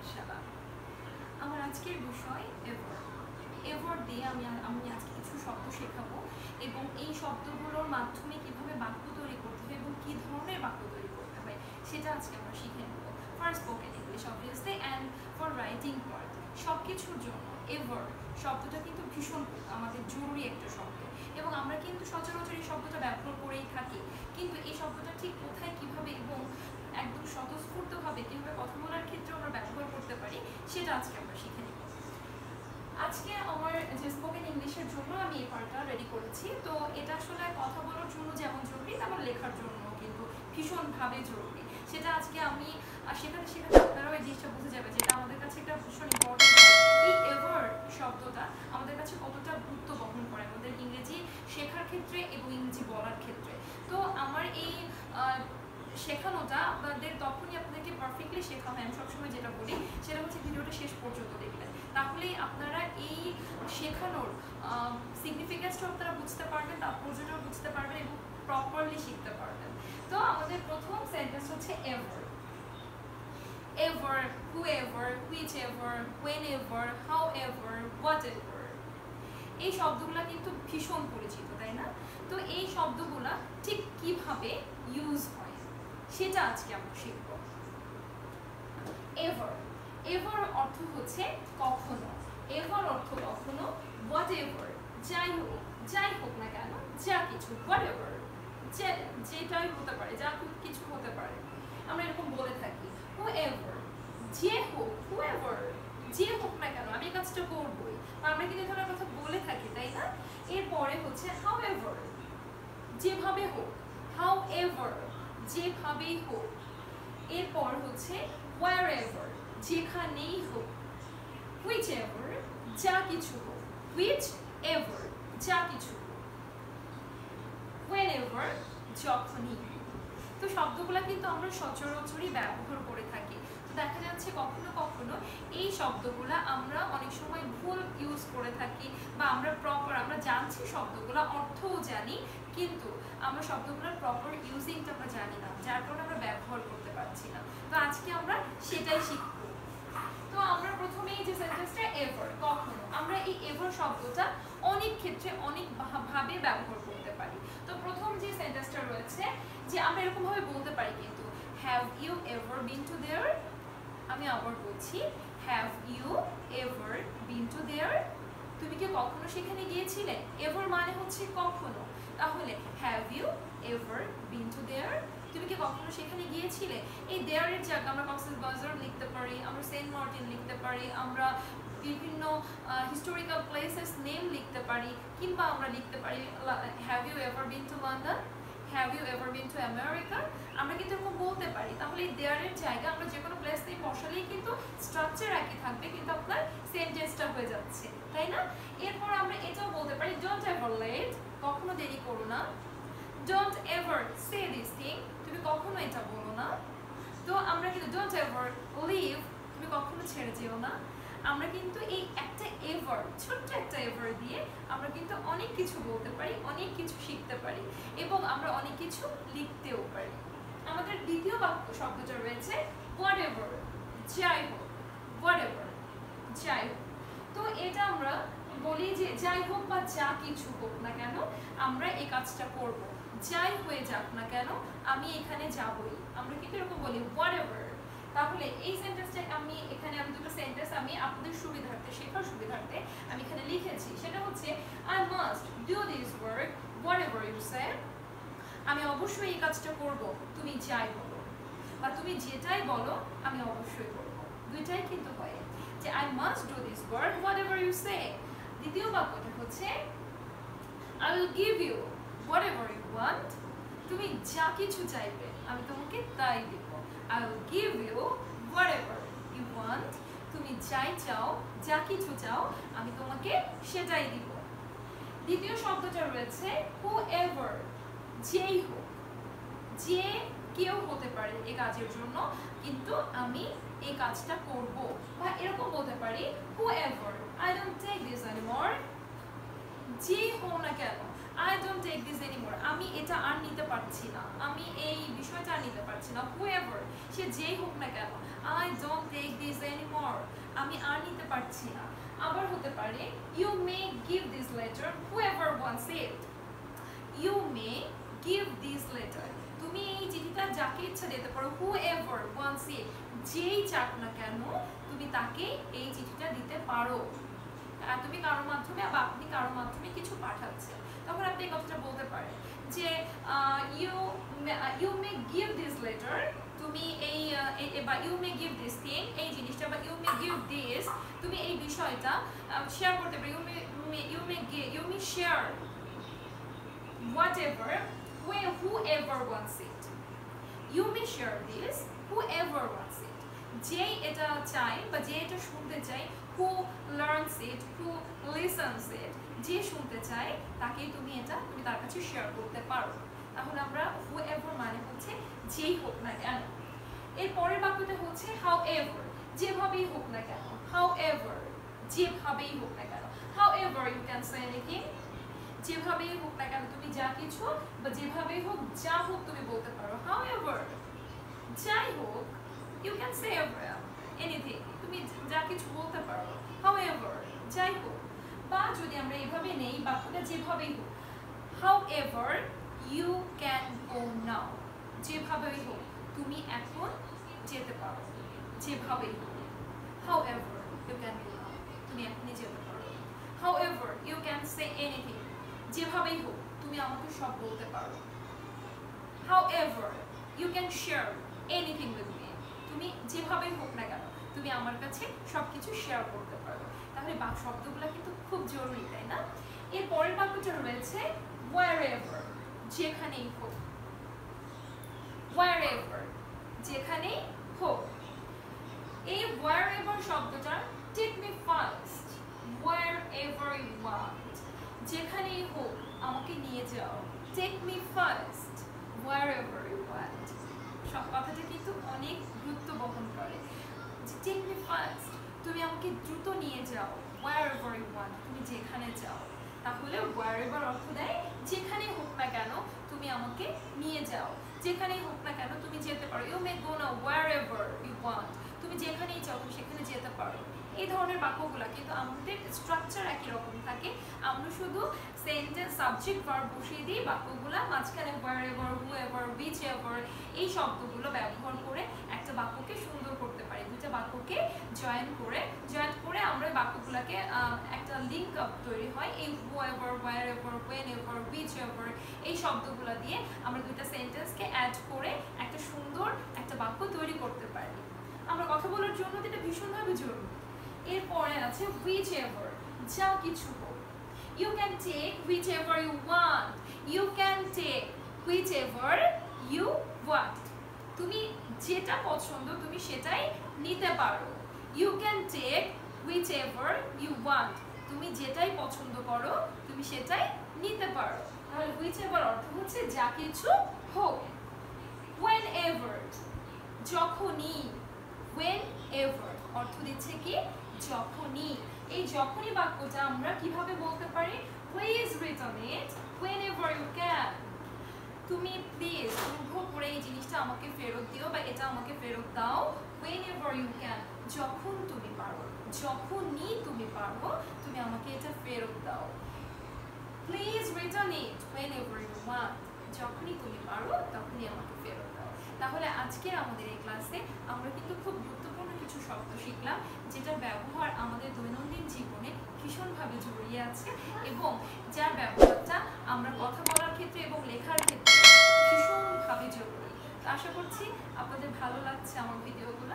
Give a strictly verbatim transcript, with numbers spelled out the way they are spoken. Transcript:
পাঠশালা। আমার আজকের বিষয় এভার। এভার দিয়ে আমি আমি আজকে কিছু শব্দ শেখাবো এবং এই শব্দগুলোর মাধ্যমে কিভাবে বাক্য তৈরি করতে হয় এবং কী ধরনের বাক্য তৈরি করতে হয় সেটা আজকে আমরা শিখে নেব। For spoken English obviously and for writing part, সব কিছুর জন্য এভার শব্দটা কিন্তু ভীষণ আমাদের জরুরি একটা শব্দ এবং আমরা কিন্তু সচরাচর এই শব্দটা ব্যবহার করেই থাকি, কিন্তু এই শব্দটা ঠিক কোথায় কিভাবে এবং একদম স্বতঃস্ফূর্তভাবে কীভাবে কথা বলার ক্ষেত্রে আমরা ব্যবহার করতে পারি সেটা আজকে আমরা শিখে নেব। আজকে আমার যে স্পোকেন ইংলিশের জন্য আমি এই পার্টটা রেডি করেছি, তো এটা আসলে কথা বলার জন্য যেমন জরুরি তেমন লেখার জন্য কিন্তু ভীষণভাবে জরুরি। সেটা আজকে আমি সেখানে সেখানে আপনারাও এই জিনিসটা বুঝে যাবে যেটা আমাদের কাছে একটা ভীষণ ইম্পর্টেন্ট। এই এভার শব্দটা আমাদের কাছে কতটা গুরুত্ব বহন করে আমাদের ইংরেজি শেখার ক্ষেত্রে এবং ইংরেজি বলার ক্ষেত্রে। তো আমার এই শেখানোটা আপনাদের তখনই আপনাদেরকে পারফেক্টলি শেখা হয়, আমি সবসময় যেটা বলি সেটা হচ্ছে ভিডিওটা শেষ পর্যন্ত দেখবেন, তাহলেই আপনারা এই শেখানোর সিগনিফিকেন্সটা আপনারা বুঝতে পারবেন, তাৎপর্যটাও বুঝতে পারবেন এবং প্রপারলি শিখতে পারবেন। তো আমাদের প্রথম সেন্টেন্স হচ্ছে ever. Ever, whoever, whichever, whenever, however, whatever, এই শব্দগুলো কিন্তু ভীষণ পরিচিত, তাই না? তো এই শব্দগুলো ঠিক কিভাবে ইউজ হয় সেটা আজকে আমরা শিখব। এভার, এভার অর্থ হচ্ছে কখনো, এভার অর্থ কখনো, হোয়াট এভার যাই হোক, যাই হোক না কেন, যা কিছু, হোয়াট এভার যেটাই হতে পারে, যা কিছু হতে পারে, আমরা এরকম বলে থাকি। হু এভার যে হোক, হু এভার যে হোক না কেন আমি কাজটা করবই, আমরা কিন্তু এই ধরনের কথা বলে থাকি, তাই না? এরপরে হচ্ছে হাউ এভার যেভাবে হোক, হাউ এভার যেভাবেই হোক। এরপর হচ্ছে wherever যেখানেই হোক, whichever যা কিছু হোক, whichever যা কিছু হোক, whenever যখনই। তো শব্দগুলো কিন্তু আমরা সচরাচরই ব্যবহার করে থাকি। তো দেখা যাচ্ছে কখনো কখনো এই শব্দগুলো আমরা অনেক সময় ভুল ইউজ করে থাকি বা আমরা প্রপার আমরা জানছি শব্দগুলো অর্থও জানি, কিন্তু আমরা শব্দগুলোর প্রপার ইউজিংটা আমরা জানি না, যার কারণে আমরা ব্যবহার করতে পারছি না। তো আজকে আমরা সেটাই শিখব। তো আমরা প্রথমেই যে সেন্টেন্সটা এভার, কখনো, আমরা এই এভার শব্দটা অনেক ক্ষেত্রে অনেক ভাবে ব্যবহার করতে পারি। তো প্রথম যে সেন্টেন্সটা রয়েছে যে আমরা এরকম ভাবে বলতে পারি কিন্তু, have you ever been to there. আমি আবার বলছি, have you ever been to there, তুমি কি কখনো সেখানে গিয়েছিলে? এভার মানে হচ্ছে কখনো, তাহলে have you ever been to there, তুমি কি কখনো সেখানে গিয়েছিলে? এই দেয়ারের জায়গা আমরা কক্সবাজার লিখতে পারি, আমরা সেন্ট মার্টিন লিখতে পারি, আমরা বিভিন্ন হিস্টোরিক্যাল প্লেসেস নেম লিখতে পারি, কিংবা আমরা লিখতে পারি have you ever been to London, have you ever been to America, আমরা কিন্তু এরকম বলতে পারি। তাহলে এই দেয়ারের জায়গা আমরা যে কোনো প্লেস নিয়ে বসালেই কিন্তু স্ট্রাকচার একই থাকবে, কিন্তু আপনার সেন্টেন্সটা হয়ে যাচ্ছে, তাই না? এরপর আমরা এটাও বলতে পারি ডোন্ট এভার লেট, কখনো দেরি করো না। Don't ever say this thing, তুমি কখনো এটা বলো না। তো আমরা কিন্তু ডোন্ট এভার লিভ, তুমি কখনো ছেড়ে যেও না। আমরা কিন্তু এই একটা এভার, ছোট্ট একটা এভার দিয়ে আমরা কিন্তু অনেক কিছু বলতে পারি, অনেক কিছু শিখতে পারি এবং আমরা অনেক কিছু লিখতেও পারি। আমাদের দ্বিতীয় বাক্য শব্দটা রয়েছে হোয়াট এভার যাই হোক, হোয়াট এভার যাই হোক। তো এটা আমরা বলি যে যাই হোক বা যা কিছু হোক না কেন আমরা এই কাজটা করব, যাই হয়ে যাক না কেন আমি এখানে যাবই, আমরা কিন্তু এরকম বলি হোয়াট এভার। তাহলে এই সেন্টেন্সটা আমি এখানে আমি দুটো সেন্টেন্স আমি আপনাদের সুবিধার্থে, শেখার সুবিধার্থে আমি এখানে লিখেছি। সেটা হচ্ছে I must do this work whatever you say, আমি অবশ্যই এই কাজটা করব তুমি যাই বলো, বা তুমি যেটাই বলো আমি অবশ্যই করব, দুইটাই কিন্তু হয় যে I must do this work whatever you say. দ্বিতীয় বাক্যটা হচ্ছে I will give you whatever you want, তুমি যা কিছু চাইবে আমি তোমাকে তাই দিব। I will give you whatever you want, তুমি যাই চাও, যা কিছু চাও আমি তোমাকে সেটাই দিব। দ্বিতীয় শব্দটা রয়েছে whoever যেই হোক, যে কেউ হতে পারে এই কাজের জন্য, কিন্তু আমি এই কাজটা করব। বা এরকম বলতে পারি whoever I don't take this anymore, যে হোক না কেন I don't take this anymore, আমি এটা আর নিতে পারছি না, আমি এই বিষয়টা আর নিতে পারছি না। whoever, সে যেই হোক না কেন, I don't take this anymore, আমি আর নিতে পারছি না। আবার হতে পারে you may give this letter whoever wants it, you may give this letter, তুমি এই চিঠিটা যাকে ইচ্ছা দিতে পারো, whoever wants it, যেই চাক না কেন তুমি তাকে এই চিঠিটা দিতে পারো। তুমি কারোর মাধ্যমে বা আপনি কারোর মাধ্যমে কিছু পাঠাচ্ছেন, তখন আপনি এই কথাটা বলতে পারেন যে you you may give this letter, তুমি এই বা you may give this thing, এই জিনিসটা বা ইউ মে গিভ দিস, তুমি এই বিষয়টা শেয়ার করতে পারো। You may you may you may share whatever whoever wants it, you may share this whoever wants it, যে এটা চায় বা যে এটা শুনতে চায়, who learns it, who listens it, যে শুনতে চায় তাকেই তুমি এটা তুমি তার কাছে শেয়ার করতে পারো। তাহলে আমরা whoever মানে হচ্ছে যেই হোক না কেন। এর পরের বাক্যটা হচ্ছে however, যেভাবেই হোক না কেন, however, যেভাবেই হোক না কেন, however you can say anything, যেভাবেই হোক না কেন তুমি যা কিছু বা যেভাবেই হোক যা হোক তুমি বলতে পারো, however, যাই হোক, you can say anything, তুমি যা কিছু বলতে পারো, however, যাই হোক। বা যদি আমরা এইভাবে নেই বাক্যটা যেভাবেই হোক, however you can go now, যেভাবেই হোক তুমি এখন যেতে পারো, যেভাবেই হোক, however you can go now, তুমি এখনই যেতে পারো, however you can say anything, যেভাবেই হোক তুমি আমাকে সব বলতে পারো, however you can share anything with me, তুমি যেভাবেই হোক না কেন তুমি আমার কাছে সবকিছু শেয়ার করতে পারো। তাহলে বাক শব্দগুলো কিন্তু খুব জরুরি, তাই না? এর পরের বাক্যটা রয়েছে wherever, যেখানেই হোক, wherever, যেখানেই হোক। এই wherever শব্দটা take me first, wherever you want, যেখানেই হোক আমাকে নিয়ে যাও, take me first, wherever you want। সব কথাটা কিন্তু অনেক গুরুত্ব বহন করে। take me first, তুমি আমাকে দ্রুত নিয়ে যাও, wherever you want, তুমি যেখানে যাও। তাহলে wherever অর্থ দেয় যেখানেই হোক না কেন তুমি আমাকে নিয়ে যাও, যেখানেই হোক না কেন তুমি যেতে পারো, you may go now wherever you want, তুমি যেখানেই চাও তুমি সেখানে যেতে পারো। এই ধরনের বাক্যগুলো কিন্তু আমাদের স্ট্রাকচার একই রকম থাকে, আমরা শুধু সেন্টেন্স সাবজেক্ট ভার্ব বসিয়ে দিই, বাক্যগুলো মাঝখানে wherever, whoever, whichever এই শব্দগুলো ব্যবহার করে একটা বাক্যকে সুন্দর করতে পারি। দুটো বাক্যকে জয়েন করে জয়েন করে আমরা বাক্যগুলোকে একটা লিঙ্ক আপ তৈরি হয় এই whoever, wherever, whenever, whichever এই শব্দগুলো দিয়ে আমরা দুইটা সেন্টেন্সকে অ্যাড করে একটা সুন্দর একটা বাক্য তৈরি করতে পারি। আমরা কথা বলার জন্য এটা ভীষণভাবে জরুরি। এরপরে আছে whichever, যা কিছু হোক, you can take whichever you want, you can take whichever you want, তুমি যেটা পছন্দ তুমি সেটাই নিতে পারো, you can take whichever you want, তুমি যেটাই পছন্দ করো তুমি সেটাই নিতে পারো। তাহলে whichever অর্থ হচ্ছে যা কিছু হোক। whenever, যখনই, whenever অর্থ দিচ্ছে কি যখনই। এই যখনই বাক্যটা আমরা কিভাবে বলতে পারি, please return it whenever you can, তুমি প্লিজ অনুগ্রহ করে এই জিনিসটা আমাকে ফেরত দিও বা এটা আমাকে ফেরত দাও, whenever you can, যখন তুমি পারো, যখনই তুমি পারো তুমি আমাকে এটা ফেরত দাও, please return it whenever you want, যখনই তুমি পারো তখনই আমাকে ফেরত দাও। তাহলে আজকের আমাদের এই ক্লাসে আমরা কিন্তু খুব গুরুত্বপূর্ণ কিছু শব্দ শিখলাম যেটার ব্যবহার আমাদের দৈনন্দিন জীবনে ভীষণভাবে জড়িয়ে আছে এবং যার ব্যবহারটা আমরা কথা বলার ক্ষেত্রে এবং লেখার ক্ষেত্রে ভীষণভাবে জরুরি। আশা করছি আপনাদের ভালো লাগছে আমার ভিডিওগুলো।